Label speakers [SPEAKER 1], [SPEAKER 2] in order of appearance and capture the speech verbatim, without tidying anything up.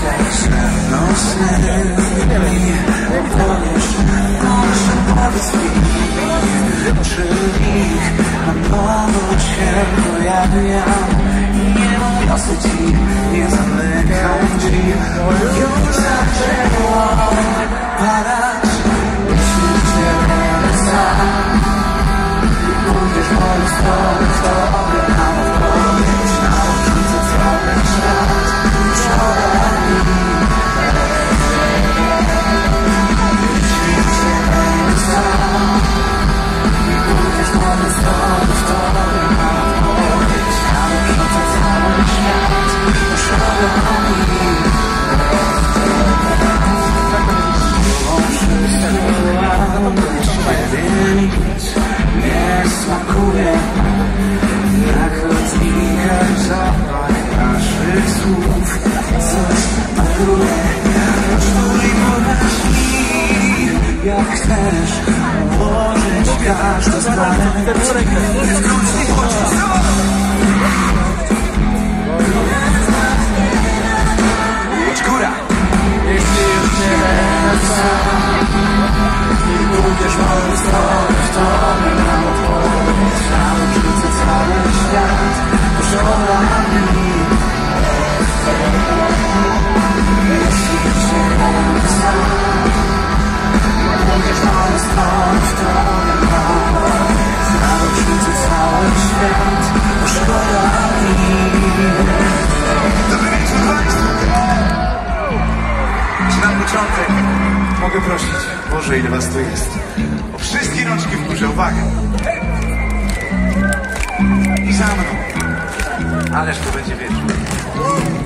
[SPEAKER 1] no sny opowiesz, proszę powiedz mi, czy ich na nowo cię pojawiam. Nie mówię ci, nie zamykam drzwi, już zaczęło padać. Jeśli cię będę sam, pójdziesz w moją stronę, w tobie mam odpowiedź na uczucie cały świat. Wczoraj jeśli cię będę sam, pójdziesz w moją stronę, w tobie mam odpowiedź na uczucie cały świat. Wczoraj nie smakuje, jak roznika zapach naszych słów. Coś maruje, czuli porażki. Jak chcesz ułożyć każdy z planet, góra! Jeśli już nie będę sam, nie pójdziesz moją stronę, w tobie mam odpowiedź na uczucie cały świat. Pożądani. Jeśli cię będę sam, nie pójdziesz moją stronę, w tobie mam odpowiedź na uczucie cały świat. Pożądani. Dobry wieczór Państwu! Czy na początek mogę prosić, Boże, ile was tu jest, o wszystkie rączki w górze, uwaga! I za mną, ależ to będzie wieczór.